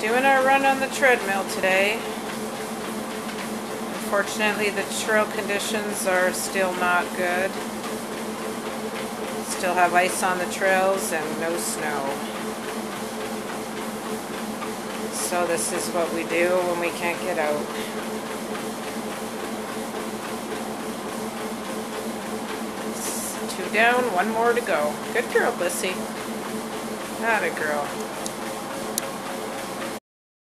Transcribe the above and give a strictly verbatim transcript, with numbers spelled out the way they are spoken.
Doing our run on the treadmill today. Unfortunately, the trail conditions are still not good. Still have ice on the trails and no snow. So this is what we do when we can't get out. Two down, one more to go. Good girl, Lissy. Atta girl.